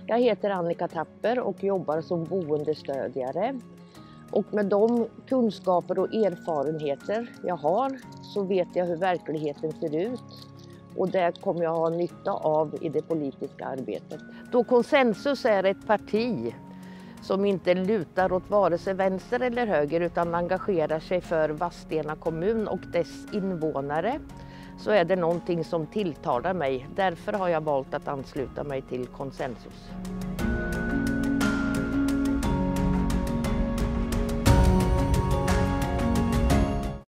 Jag heter Annika Tapper och jobbar som boendestödjare. Och med de kunskaper och erfarenheter jag har så vet jag hur verkligheten ser ut. Och det kommer jag ha nytta av i det politiska arbetet. Då Consensus är ett parti som inte lutar åt vare sig vänster eller höger utan engagerar sig för Vadstena kommun och dess invånare, så är det någonting som tilltalar mig. Därför har jag valt att ansluta mig till Consensus.